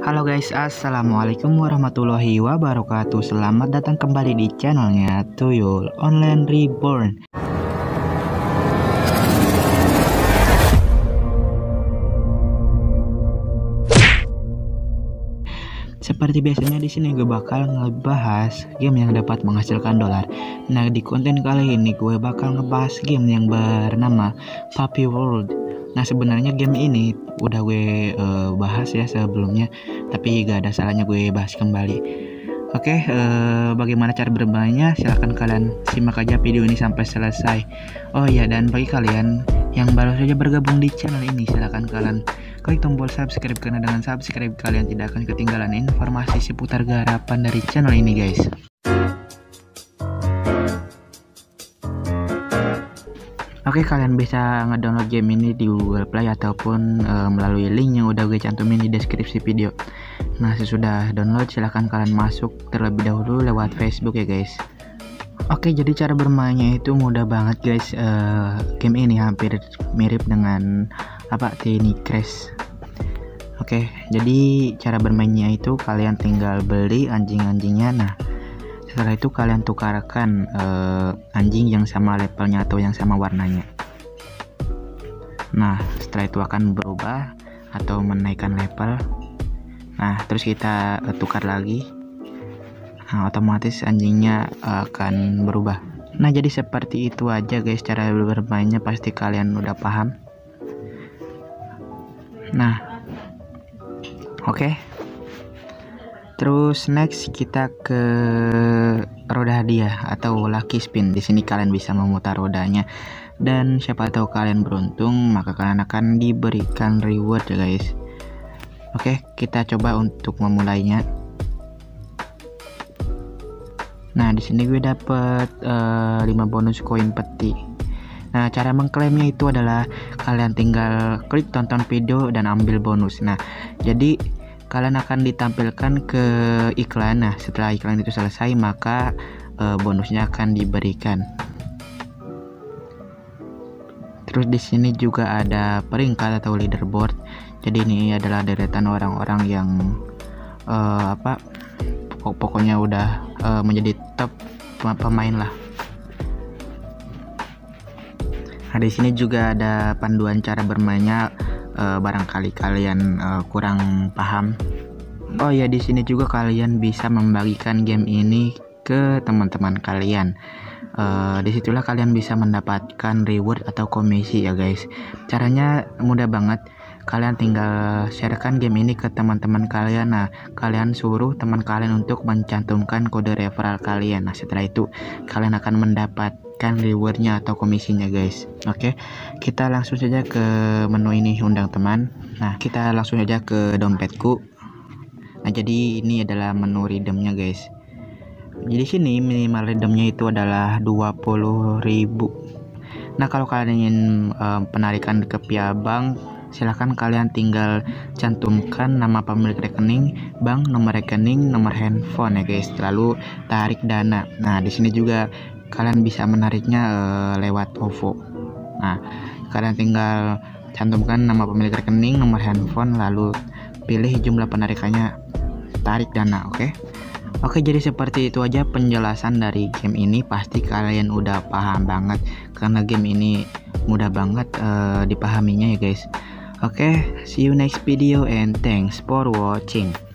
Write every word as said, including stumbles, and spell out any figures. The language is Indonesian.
Halo guys, assalamualaikum warahmatullahi wabarakatuh. Selamat datang kembali di channelnya Tuyul Online Reborn. Seperti biasanya di sini gue bakal ngebahas game yang dapat menghasilkan dolar. Nah, di konten kali ini gue bakal ngebahas game yang bernama Puppy World. Nah, sebenarnya game ini udah gue uh, bahas ya sebelumnya, tapi gak ada salahnya gue bahas kembali. Oke, uh, bagaimana cara bermainnya? Silahkan kalian simak aja video ini sampai selesai. Oh iya, dan bagi kalian yang baru saja bergabung di channel ini, silahkan kalian klik tombol subscribe, karena dengan subscribe kalian tidak akan ketinggalan informasi seputar garapan dari channel ini guys. Oke, kalian bisa ngedownload game ini di Google Play ataupun e, melalui link yang udah gue cantumin di deskripsi video. Nah, sesudah download silahkan kalian masuk terlebih dahulu lewat Facebook ya guys. Oke, jadi cara bermainnya itu mudah banget guys. E, game ini hampir mirip dengan apa Tiny Crash. Oke, jadi cara bermainnya itu kalian tinggal beli anjing-anjingnya. Nah, setelah itu kalian tukarkan uh, anjing yang sama levelnya atau yang sama warnanya. Nah, setelah itu akan berubah atau menaikkan level. Nah, terus kita uh, tukar lagi. Nah, otomatis anjingnya uh, akan berubah. Nah, jadi seperti itu aja guys cara bermainnya, pasti kalian udah paham. Nah, oke. Okay. Terus next kita ke roda hadiah atau lucky spin. Di sini kalian bisa memutar rodanya dan siapa tahu kalian beruntung, maka kalian akan diberikan reward ya guys. Oke, kita coba untuk memulainya. Nah, di sini gue dapet uh, lima bonus koin peti. Nah, cara mengklaimnya itu adalah kalian tinggal klik tonton video dan ambil bonus. Nah, jadi kalian akan ditampilkan ke iklan. Nah, setelah iklan itu selesai, maka e, bonusnya akan diberikan. Terus di sini juga ada peringkat atau leaderboard. Jadi ini adalah deretan orang-orang yang e, apa pokok pokoknya udah e, menjadi top pemain lah. Nah, di sini juga ada panduan cara bermainnya. Uh, barangkali kalian uh, kurang paham. Oh ya, di sini juga kalian bisa membagikan game ini ke teman-teman kalian. Uh, disitulah kalian bisa mendapatkan reward atau komisi ya guys. Caranya mudah banget. Kalian tinggal sharekan game ini ke teman-teman kalian. Nah, kalian suruh teman kalian untuk mencantumkan kode referral kalian. Nah, setelah itu kalian akan mendapatkan rewardnya atau komisinya guys. Oke, kita langsung saja ke menu ini, undang teman. Nah, kita langsung saja ke dompetku. Nah, jadi ini adalah menu redeemnya guys. Jadi sini minimal redeemnya itu adalah dua puluh ribu. Nah, kalau kalian ingin uh, penarikan ke via bank, silahkan kalian tinggal cantumkan nama pemilik rekening, bank, nomor rekening, nomor handphone ya guys, lalu tarik dana. Nah, di sini juga kalian bisa menariknya uh, lewat O V O. Nah, kalian tinggal cantumkan nama pemilik rekening, nomor handphone, lalu pilih jumlah penarikannya, tarik dana. Oke. Okay? Oke, jadi seperti itu aja penjelasan dari game ini. Pasti kalian udah paham banget karena game ini mudah banget uh, dipahaminya ya guys. Oke, okay, see you next video and thanks for watching.